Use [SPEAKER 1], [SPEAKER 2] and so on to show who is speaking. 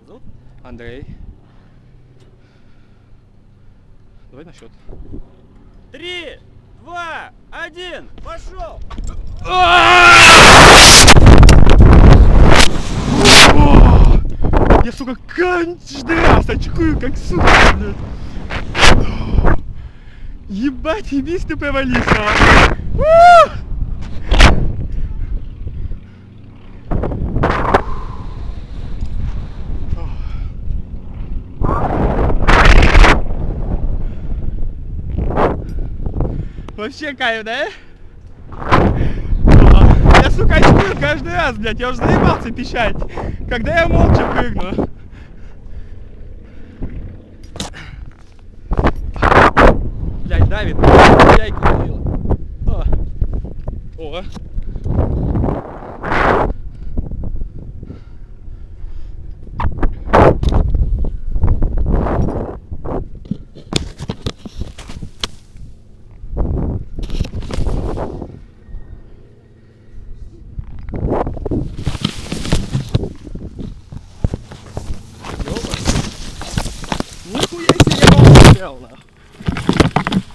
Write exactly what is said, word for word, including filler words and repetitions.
[SPEAKER 1] зовут?
[SPEAKER 2] Андрей. Давай на счет.
[SPEAKER 1] Три, два, один, пошел!
[SPEAKER 2] Я, сука, каждый раз очкую, как сука, блядь. Ебать, ебись ты провалился. Вообще кайф, да? Я, сука, очкую каждый раз, блядь. Я уже заебался пищать, когда я молча прыгну. Блядь, давит. Яйку давила. О. О. Нихуя себе я вам успел, нахуй.